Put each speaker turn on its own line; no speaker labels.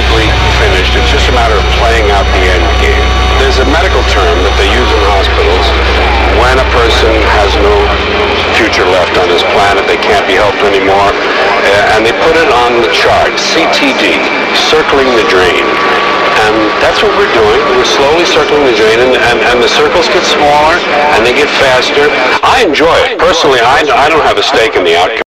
basically finished. It's just a matter of playing out the end game. There's a medical term that they use in hospitals when a person has no future left on this planet, they can't be helped anymore, and they put it on the chart, CTD, circling the drain. And that's what we're doing. We're slowly circling the drain, and the circles get smaller, and they get faster. I enjoy it. Personally, I don't have a stake in the outcome.